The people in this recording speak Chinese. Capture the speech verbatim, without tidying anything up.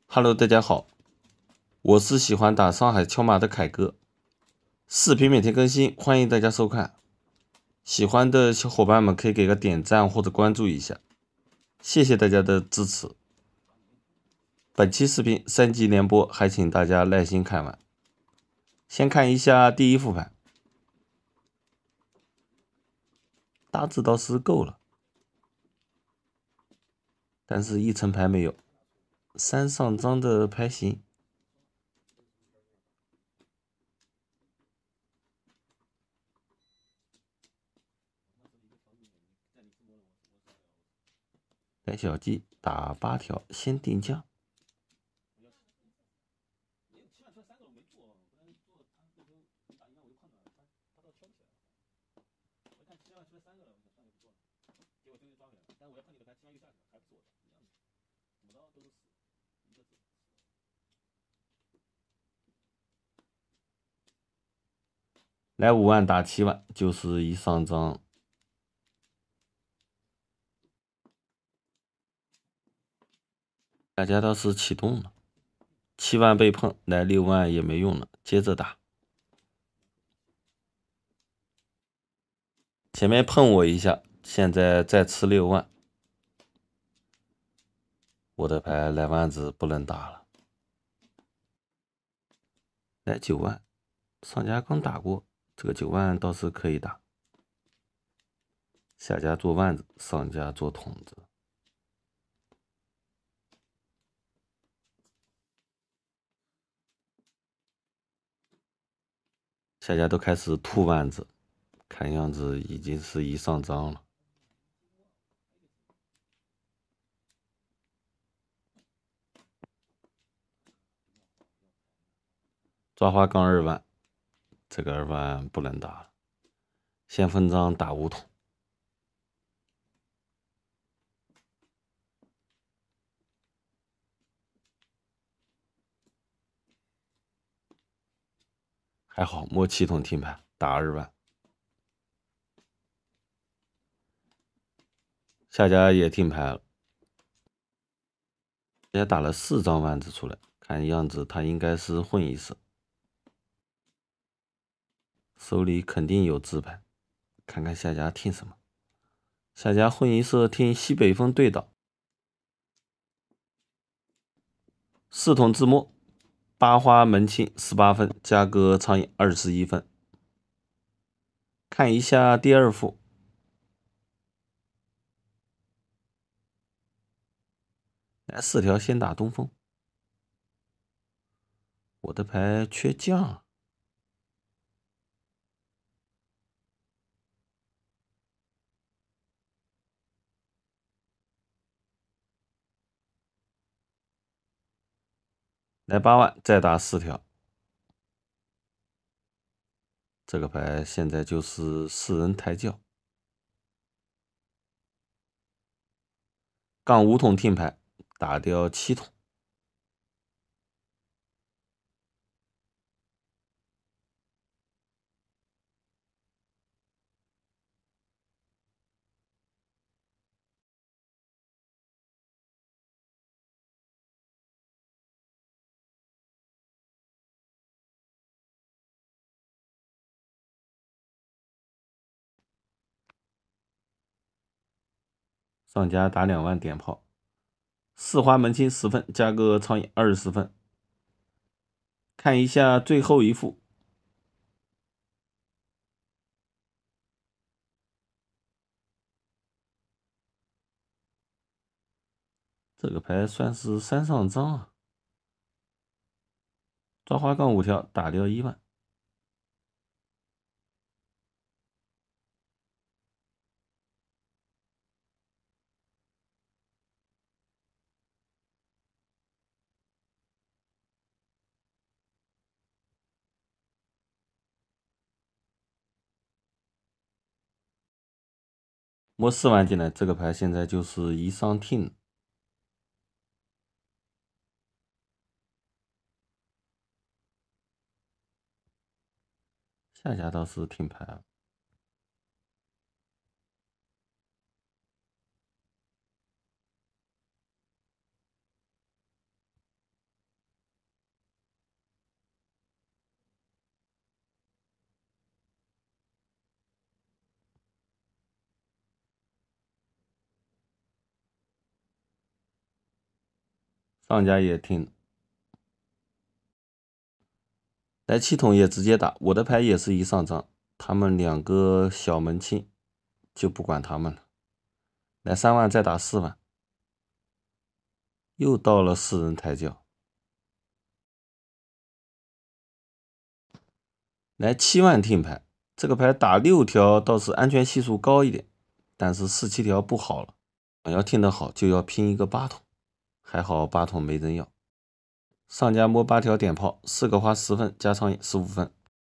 Hello，大家好，我是喜欢打上海敲马的凯哥，视频每天更新，欢迎大家收看。喜欢的小伙伴们可以给个点赞或者关注一下，谢谢大家的支持。本期视频三集连播，还请大家耐心看完。先看一下第一副牌，大致倒是够了，但是一层牌没有，三上张的牌型。带小鸡打八条，先定将。来五万打七万，就是一上张。大家倒是启动了，七万被碰，来六万也没用了，接着打。前面碰我一下，现在再吃六万，我的牌来万子不能打了。来九万，上家刚打过，这个九万倒是可以打。下家做万子，上家做筒子。下家都开始吐万子，看样子已经是一上张了。抓花杠二万，这个二万不能打了，先分张打五筒。还好摸七筒听牌，打二万。下家也听牌了，下家打了四张万子出来，看样子他应该是混一色，手里肯定有字牌，看看下家听什么。下家混一色听西北风对倒，四筒自摸，八花门清十八分，加个苍蝇二十一分。看一下第二副，来四条先打东风，我的牌缺将。来八万，再打四条。这个牌现在就是四人抬轿，杠五筒听牌，打掉七筒。上家打两万点炮，四花门清十分，加个苍蝇二十分。看一下最后一副，这个牌算是三上张啊，抓花杠五条，打掉一万。摸四万进来，这个牌现在就是一上听。下家倒是听牌了。 上家也听了。来七筒也直接打，我的牌也是一上张，他们两个小门清，就不管他们了。来三万再打四万，又到了四人抬轿。来七万听牌，这个牌打六条倒是安全系数高一点，但是四七条不好了。要听得好就要拼一个八筒，还好八筒没人要。上家摸八条点炮，四个花十分，加仓十五分。